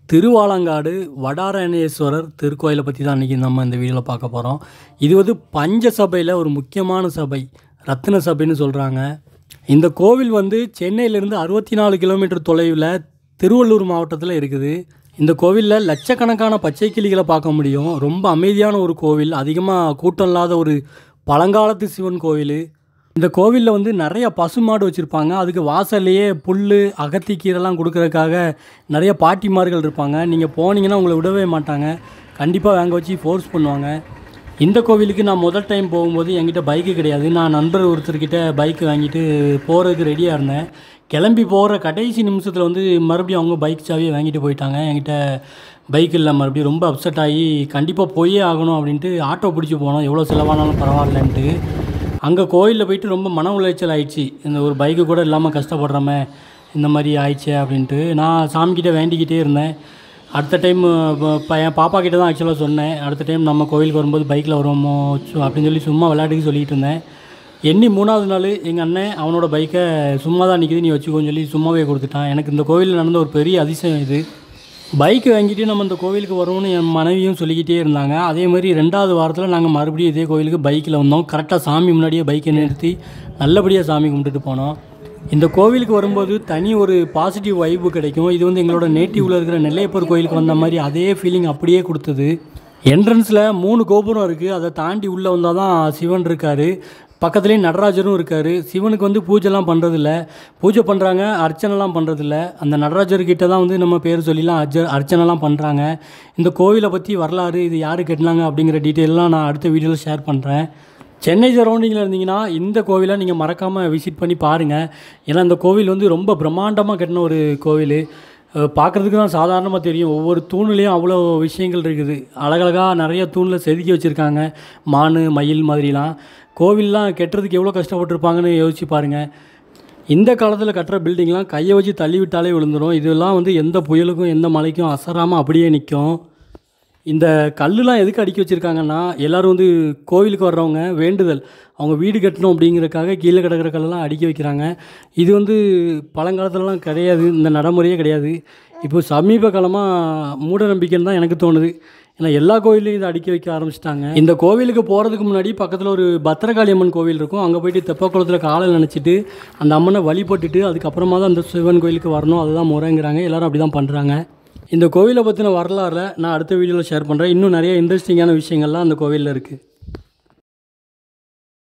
திருவாலங்காடு வடாரண்யேஸ்வரர் திருக்கோயிலை பற்றி தான் இன்றைக்கி நம்ம இந்த வீடியோவில் பார்க்க போகிறோம். இது வந்து பஞ்ச சபையில் ஒரு முக்கியமான சபை, ரத்தின சபைன்னு சொல்கிறாங்க. இந்த கோவில் வந்து சென்னையிலேருந்து 64 கிலோமீட்டர் தொலைவில் திருவள்ளூர் மாவட்டத்தில் இருக்குது. இந்த கோவிலில் லட்சக்கணக்கான பச்சை கிளிகளை பார்க்க முடியும். ரொம்ப அமைதியான ஒரு கோவில், அதிகமாக கூட்டம் இல்லாத ஒரு பழங்காலத்து சிவன் கோவில். இந்த கோவிலில் வந்து நிறைய பசுமாடு வச்சுருப்பாங்க. அதுக்கு வாசல்லையே புல் அகத்திக்கீரைலாம் கொடுக்கறதுக்காக நிறைய பாட்டிமார்கள் இருப்பாங்க. நீங்கள் போனீங்கன்னா உங்களை விடவே மாட்டாங்க, கண்டிப்பாக வாங்க வச்சு ஃபோர்ஸ் பண்ணுவாங்க. இந்த கோவிலுக்கு நான் முதல் டைம் போகும்போது என்கிட்ட பைக்கு கிடையாது. நான் நண்பர் ஒருத்தர்கிட்ட பைக்கு வாங்கிட்டு போகிறதுக்கு ரெடியாக இருந்தேன். கிளம்பி போகிற கடைசி நிமிஷத்தில் வந்து மறுபடியும் அவங்க பைக் சாவியை வாங்கிட்டு போயிட்டாங்க. என்கிட்ட பைக் இல்லை. மறுபடியும் ரொம்ப அப்செட் ஆகி கண்டிப்பாக போயே ஆகணும் அப்படின்ட்டு ஆட்டோ பிடிச்சி போனோம். எவ்வளோ செலவானாலும் பரவாயில்லன்ட்டு. அங்கே கோயிலில் போயிட்டு ரொம்ப மன உளைச்சல் ஆயிடுச்சு. இந்த ஒரு பைக்கு கூட இல்லாமல் கஷ்டப்படுறோமே, இந்த மாதிரி ஆயிடுச்சு அப்படின்ட்டு நான் சாமிக்கிட்ட வேண்டிக்கிட்டே இருந்தேன். அடுத்த டைம் என் பாப்பா கிட்ட தான் ஆக்சுவலாக சொன்னேன், அடுத்த டைம் நம்ம கோயிலுக்கு வரும்போது பைக்கில் வருவோமோ அப்படின்னு சொல்லி சும்மா விளையாட்டுக்கு சொல்லிகிட்டு இருந்தேன். எண்ணி 3வது நாள் எங்கள் அண்ணன் அவனோட பைக்கை சும்மா தான் நிற்கிது, நீ வச்சுக்கோன்னு சொல்லி சும்மாவே கொடுத்துட்டான். எனக்கு இந்த கோவிலில் நடந்த ஒரு பெரிய அதிசயம் இது. பைக்கு வாங்கிட்டு நம்ம இந்த கோவிலுக்கு வருவோம்னு என் மனைவியும் சொல்லிக்கிட்டே இருந்தாங்க. அதே மாதிரி 2வது வாரத்தில் நாங்கள் மறுபடியும் இதே கோவிலுக்கு பைக்கில் வந்தோம். கரெக்டாக சாமி முன்னாடியே பைக்கை நிறுத்தி நல்லபடியாக சாமி கும்பிட்டுட்டு போனோம். இந்த கோவிலுக்கு வரும்போது தனி ஒரு பாசிட்டிவ் வைப்பு கிடைக்கும். இது வந்து எங்களோட நேட்டிவில் இருக்கிற நெல்லையப்பர் கோயிலுக்கு வந்த மாதிரி அதே ஃபீலிங் அப்படியே கொடுத்தது. என்ட்ரன்ஸில் 3 கோபுரம் இருக்குது. அதை தாண்டி உள்ளே வந்தால் தான் சிவன் இருக்கார். பக்கத்துலேயே நடராஜரும் இருக்கார். சிவனுக்கு வந்து பூஜைலாம் பண்ணுறதில்ல, பூஜை பண்ணுறாங்க, அர்ச்சனைலாம் பண்ணுறதில்ல. அந்த நடராஜர்கிட்ட தான் வந்து நம்ம பேர் சொல்லிலாம் அர்ச்சனைலாம் பண்ணுறாங்க. இந்த கோவிலை பற்றி வரலாறு, இது யார் கட்டினாங்க அப்படிங்கிற டீட்டெயிலெலாம் நான் அடுத்த வீடியோவில் ஷேர் பண்ணுறேன். சென்னை சரௌண்டிங்கில் இருந்தீங்கன்னா இந்த கோவிலை நீங்கள் மறக்காமல் விசிட் பண்ணி பாருங்கள். ஏன்னா இந்த கோவில் வந்து ரொம்ப பிரம்மாண்டமாக கட்டின ஒரு கோவில். பார்க்குறதுக்கு தான் சாதாரணமாக தெரியும். ஒவ்வொரு தூண்லேயும் அவ்வளோ விஷயங்கள் இருக்குது. அழகழகாக நிறைய தூணில் செதுக்கி வச்சுருக்காங்க, மான் மயில் மாதிரிலாம். கோவில்லாம் கட்டுறதுக்கு எவ்வளோ கஷ்டப்பட்டுருப்பாங்கன்னு யோசிச்சு பாருங்கள். இந்த காலத்தில் கட்டுற பில்டிங்லாம் கையை வச்சு தள்ளி விட்டாலே விழுந்துடும். இதெல்லாம் வந்து எந்த புயலுக்கும் எந்த மழைக்கும் அசராமல் அப்படியே நிற்கும். இந்த கல்லுலாம் எதுக்கு அடுக்கி வச்சுருக்காங்கன்னா, எல்லோரும் வந்து கோவிலுக்கு வர்றவங்க வேண்டுதல், அவங்க வீடு கட்டணும் அப்படிங்கிறதுக்காக கீழே கிடக்கிற கல்லெல்லாம் அடுக்கி வைக்கிறாங்க. இது வந்து பழங்காலத்துலலாம் கிடையாது, இந்த நடைமுறையே கிடையாது. இப்போ சமீப காலமாக மூட நம்பிக்கைன்னு தான் எனக்கு தோணுது. ஏன்னா எல்லா கோவிலையும் இதை அடுக்கி வைக்க ஆரம்பிச்சிட்டாங்க. இந்த கோவிலுக்கு போகிறதுக்கு முன்னாடி பக்கத்தில் ஒரு பத்திரகாளி அம்மன் கோவில் இருக்கும். அங்கே போய்ட்டு தெப்பக்குளத்தில் காலையில் நினச்சிட்டு அந்த அம்மனை வழிபட்டுட்டு அதுக்கப்புறமா தான் அந்த சிவன் கோவிலுக்கு வரணும். அதுதான் முறைங்கிறாங்க. எல்லோரும் அப்படி தான் பண்ணுறாங்க. இந்த கோவிலை பற்றின வரலாறை நான் அடுத்த வீடியோவில் ஷேர் பண்ணுறேன். இன்னும் நிறைய இன்ட்ரெஸ்டிங்கான விஷயங்கள்லாம் அந்த கோவிலில் இருக்குது.